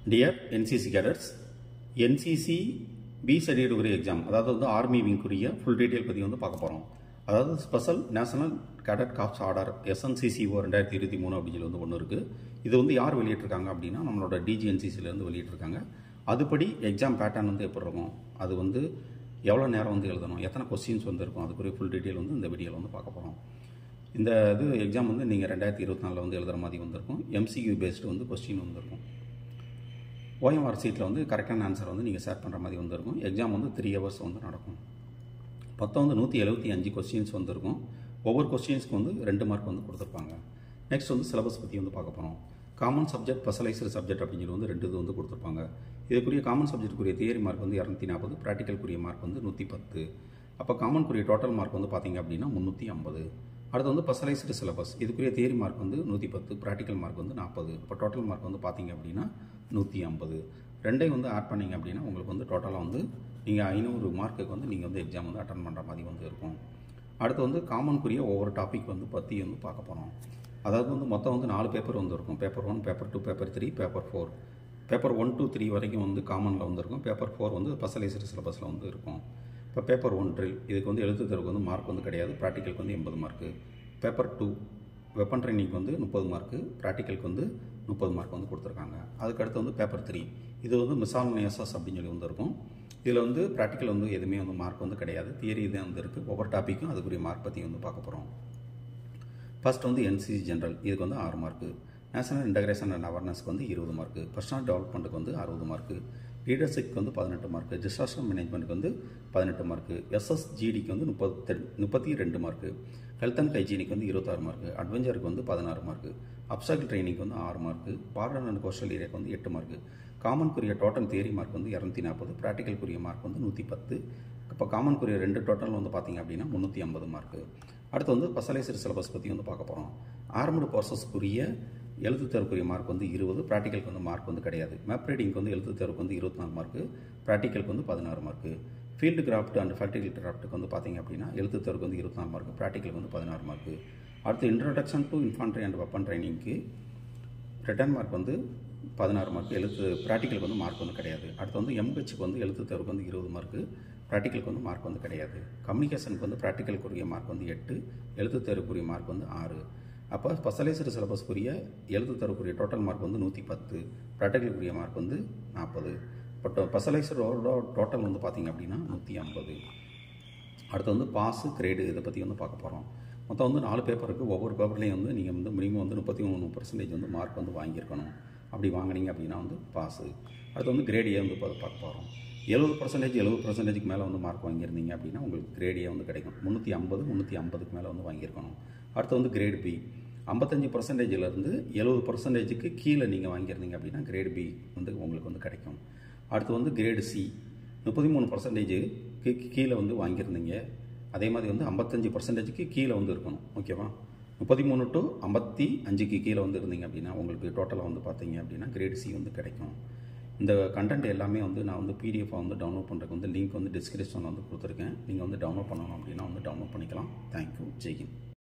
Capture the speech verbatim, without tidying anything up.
Dear N C C cadets, N C C B certificate exam, அதாவது வந்து army விங்குரிய full detail பற்றி வந்து பார்க்க போகிறோம். அதாவது special national cadet corps order S N C C O ரெண்டாயிரத்தி இருபத்தி மூணு அப்படின்னு சொல்லி வந்து ஒன்று இருக்குது. இது வந்து யார் வெளியிட்டிருக்காங்க அப்படின்னா நம்மளோட டி ஜி என் சி சிலேருந்து வெளியிட்டிருக்காங்க. அதுபடி எக்ஸாம் பேட்டர்ன் வந்து எப்படி இருக்கும், அது வந்து எவ்வளோ நேரம் வந்து எழுதணும், எத்தனை கொஸ்டின்ஸ் வந்து இருக்கும், அதுக்குரிய ஃபுல் டீடைல் வந்து இந்த வீடியோவில் வந்து பார்க்க போகிறோம். இந்த இது எக்ஸாம் வந்து நீங்கள் ரெண்டாயிரத்தி இருபத்தி நாலில் வந்து எழுதுகிற மாதிரி வந்திருக்கும். எம்சிக்யூ பேஸ்டு வந்து கொஸ்டின் வந்துருக்கும். ஓஎம்ஆர் சீட்டில் வந்து கரெக்டான ஆன்சர் வந்து நீங்கள் ஷேர் பண்ணுற மாதிரி வந்துருக்கும். எக்ஸாம் வந்து த்ரீ ஹவர்ஸ் வந்து நடக்கும். மொத்தம் வந்து நூற்றி எழுபத்தி அஞ்சு கொஸ்டின்ஸ் வந்துருக்கும். ஒவ்வொரு கொஸ்டின்ஸ்க்கு வந்து ரெண்டு மார்க் வந்து கொடுத்துருப்பாங்க. நெக்ஸ்ட் வந்து சிலபஸ் பற்றி வந்து பார்க்க போகிறோம். காமன் சப்ஜெக்ட், ஸ்பெஷலைஸ்டு சப்ஜெக்ட் அப்படின்னு சொல்லி வந்து ரெண்டு இது வந்து கொடுத்துருப்பாங்க. இதுக்குரிய காமன் சப்ஜெக்ட்டுக்குரிய தியரி மார்க் வந்து இரநூத்தி நாற்பது, ப்ராக்டிக்கலுக்குரிய மார்க் வந்து நூற்றி பத்து. அப்போ காமனுக்குரிய டோட்டல் மார்க் வந்து பார்த்தீங்க அப்படின்னா முந்நூற்றி ஐம்பது. அடுத்து வந்து ஸ்பெஷலைஸ்டு சிலபஸ், இதுக்குரிய தியரி மார்க் வந்து நூற்றி பத்து, ப்ராக்டிக்கல் மார்க் வந்து நாற்பது. இப்போ டோட்டல் மார்க் வந்து பார்த்தீங்க அப்படின்னா நூற்றி ஐம்பது. ரெண்டையும் வந்து ஆட் பண்ணிங்க அப்படின்னா உங்களுக்கு வந்து டோட்டலாக வந்து நீங்கள் ஐநூறு மார்க்குக்கு வந்து நீங்கள் வந்து எக்ஸாம் வந்து அட்டன் பண்ணுற மாதிரி வந்து இருக்கும். அடுத்து வந்து காமனுக்குரிய ஒவ்வொரு டாபிக் வந்து பற்றி வந்து பார்க்க போகிறோம். அதாவது வந்து மொத்தம் வந்து நாலு பேப்பர் வந்து இருக்கும். Paper one, paper two, paper three, paper four. Paper one two three வரைக்கும் வந்து காமனில் வந்துருக்கும். பேப்பர் ஃபோர் வந்து ஸ்பெஷலைஸ்டு சிலபஸில் வந்து இருக்கும். இப்போ பேப்பர் ஒன் ட்ரில், இதுக்கு வந்து எழுத்து தேர்வுக்கு வந்து மார்க் வந்து கிடையாது. ப்ராக்டிக்கலுக்கு வந்து எண்பது மார்க்கு. பேப்பர் டூ வெப்பன் ட்ரைனிங்க்கு வந்து முப்பது மார்க்கு, ப்ராக்டிக்கலுக்கு வந்து முப்பது மார்க் வந்து கொடுத்துருக்காங்க. அதுக்கடுத்து வந்து பேப்பர் த்ரீ, இது வந்து மிசால்னேசஸ் அப்படின்னு சொல்லி வந்து இருக்கும். இதில் வந்து ப்ராக்டிக்கல் வந்து எதுவுமே வந்து மார்க் வந்து கிடையாது. தியரி தான் வந்து இருக்குது. ஒவ்வொரு டாப்பிக்கும் அதுக்குரிய மார்க் பற்றி வந்து பார்க்க போகிறோம். ஃபர்ஸ்ட் வந்து என்சிசி ஜென்ரல், இதுக்கு வந்து ஆறு மார்க்கு. நேஷனல் இன்டகிரேஷன் அண்ட் அவேர்னஸ்க்கு வந்து இருபது மார்க்கு. பர்சனல் டெவலப்மெண்ட்டுக்கு வந்து அறுபது மார்க்கு. லீடர்ஷிப்க்கு வந்து பதினெட்டு மார்க்கு. டிசாஸ்டர் மேனேஜ்மெண்ட்டுக்கு வந்து பதினெட்டு மார்க்கு. எஸ்எஸ்ஜிடிக்கு வந்து முப்பத்தி முப்பத்தி ரெண்டு மார்க்கு. ஹெல்த் அண்ட் ஹைஜீனிக்கு வந்து இருபத்தாறு மார்க்கு. அட்வென்ச்சருக்கு வந்து பதினாறு மார்க்கு. அப்சாக்கிள் ட்ரைனிங்க்கு வந்து ஆறு மார்க்கு. பார்டர் அண்ட் கோஸ்டல் ஏரியாவுக்கு வந்து எட்டு மார்க்கு. காமனுக்குரிய டோட்டல் தியரி மார்க் வந்து இரநூத்தி நாற்பது, ப்ராக்டிக்கலுக்குரிய மார்க் வந்து நூற்றி பத்து. இப்போ காமனுக்குரிய ரெண்டு டோட்டல் வந்து பார்த்தீங்க அப்படின்னா முந்நூற்றி ஐம்பது மார்க்கு. அடுத்து வந்து ஸ்பெஷலைஸ்டு சிலபஸ் பற்றி வந்து பார்க்க போகிறோம். ஆர்மடு ப்ராசஸ்க்குரிய எழுத்து தேர்வுக்குரிய மார்க் வந்து இருபது, ப்ராக்டிக்கலுக்கு வந்து மார்க் வந்து கிடையாது. மேப் ரீடிங்க்கு வந்து எழுத்து தேர்வுக்கு வந்து இருபத்தி நாலு மார்க்கு, ப்ராக்டிக்கலுக்கு வந்து பதினாறு மார்க்கு. ஃபீல்டு கிராஃப்ட் அண்ட் ஃபர்டிகல் கிராஃப்ட்டுக்கு வந்து பார்த்தீங்க அப்படின்னா எழுத்து தேர்வுக்கு வந்து இருபத்தி நாலு மார்க்கு, ப்ராக்டிக்கலுக்கு வந்து பதினாறு மார்க்கு. அடுத்து introduction to infantry and weapon ட்ரைனிங்க்கு ரிட்டர்ன் மார்க் வந்து பதினாறு மார்க், எழுத்து ப்ராக்டிக்கலுக்கு வந்து மார்க் வந்து கிடையாது. அடுத்து வந்து எம்ஹெச்சுக்கு வந்து எழுத்து தேர்வுக்கு வந்து இருபது மார்க்கு, ப்ராக்டிக்கலுக்கு வந்து மார்க் வந்து கிடையாது. கம்யூனிகேஷனுக்கு வந்து ப்ராக்டிக்கலுக்குரிய மார்க் வந்து எட்டு, எழுத்து தேர்வுக்குரிய மார்க் வந்து ஆறு. அப்போ ஸ்பெஷலைஸ்டு சிலபஸ்க்குரிய எழுத்து தேர்வுக்குரிய டோட்டல் மார்க் வந்து நூற்றி பத்து, ப்ராக்டிக்கலுக்குரிய மார்க் வந்து நாற்பது. பட் ஸ்பெஷலைஸ்டு டோட்டல் வந்து பார்த்திங்க அப்படின்னா நூற்றி ஐம்பது. அடுத்து வந்து பாஸு கிரேடு, இதை பற்றி வந்து பார்க்க போகிறோம். மொத்தம் வந்து நாலு பேப்பருக்கு ஒவ்வொரு பேப்பர்லேயும் வந்து நீங்கள் வந்து மினிமம் வந்து முப்பத்தி மூணு பர்சன்டேஜ் வந்து மார்க் வந்து வாங்கியிருக்கணும். அப்படி வாங்கினீங்க அப்படின்னா வந்து பாஸு. அடுத்து வந்து கிரேட் ஏ வந்து பார்க்க போகிறோம். எழுபது பர்சன்டேஜ் எழுபது பர்சன்டேஜுக்கு மேலே வந்து மார்க் வாங்கியிருந்தீங்க அப்படின்னா உங்களுக்கு கிரேட் ஏ வந்து கிடைக்கும். முந்நூற்றி ஐம்பது முந்நூற்றி ஐம்பதுக்கு மேலே வந்து வாங்கியிருக்கணும். அடுத்து வந்து கிரேட் பி, ஐம்பத்தஞ்சு பர்சன்டேஜிலேருந்து எழுபது பர்சன்டேஜுக்கு கீழே நீங்கள் வாங்கியிருந்தீங்க அப்படின்னா கிரேட் பி வந்து உங்களுக்கு வந்து கிடைக்கும். அடுத்து வந்து கிரேடு சி, முப்பத்தி மூணு பர்சன்டேஜுக்கு கீழே வந்து வாங்கியிருந்தீங்க. அதே மாதிரி வந்து ஐம்பத்தஞ்சு பர்சன்டேஜுக்கு கீழே வந்து இருக்கணும். ஓகேவா? முப்பத்தி மூணு டு ஐம்பத்தி அஞ்சுக்கு கீழே வந்து இருந்தீங்க அப்படின்னா உங்களுக்கு டோட்டலாக வந்து பார்த்தீங்க அப்படின்னா கிரேட் சி வந்து கிடைக்கும். இந்த கண்டென்ட் எல்லாமே வந்து நான் வந்து பிடிஎஃபாக வந்து டவுன்லோட் பண்ணுறதுக்கு வந்து லிங்க் வந்து டிஸ்கிரிப்ஷனில் வந்து கொடுத்துருக்கேன். நீங்கள் வந்து டவுன்லோட் பண்ணணும் அப்படின்னா வந்து டவுன்லோட் பண்ணிக்கலாம். தேங்க்யூ. ஜெய்ஹிந்த்.